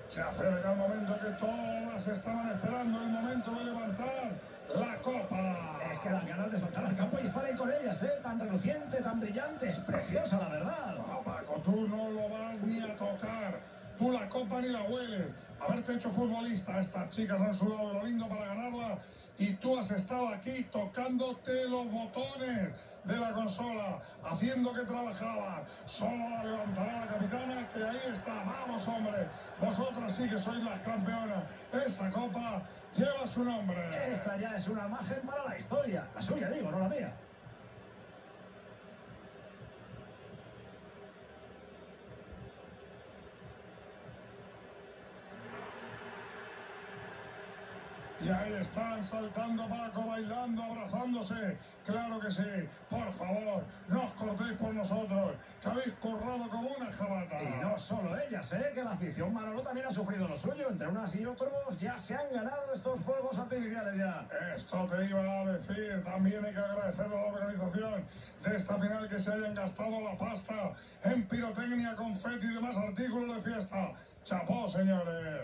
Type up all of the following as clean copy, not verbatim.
Se acerca el momento que todas estaban esperando, el momento de levantar la copa. Es que dan ganas de saltar al campo y estar ahí con ellas, ¿eh? Tan reluciente, tan brillante, es preciosa, la verdad. No, Paco, tú no lo vas ni a tocar. Tú la copa ni la hueles. Haberte hecho futbolista, estas chicas han sudado de lo lindo para ganarla y tú has estado aquí tocándote los botones de la consola, haciendo que trabajaban. Solo la levantará la capitana, que ahí está. Vamos, hombre, vosotras sí que sois las campeonas. Esa copa lleva su nombre. Esta ya es una imagen para la historia. La suya, digo, no la mía. Y ahí están saltando, Paco, bailando, abrazándose. Claro que sí. Por favor, no os cortéis por nosotros, que habéis currado como una jabata. Y no solo ellas, ¿eh? Que la afición Manolo también ha sufrido lo suyo. Entre unas y otros ya se han ganado estos fuegos artificiales ya. Esto te iba a decir. También hay que agradecer a la organización de esta final que se hayan gastado la pasta en pirotecnia, confeti y demás artículos de fiesta. ¡Chapó, señores!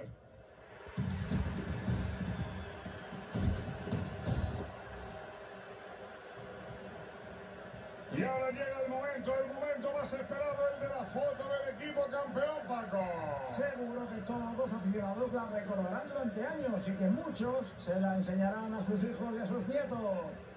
Y ahora llega el momento más esperado, el de la foto del equipo campeón, Paco. Seguro que todos los aficionados la recordarán durante años y que muchos se la enseñarán a sus hijos y a sus nietos.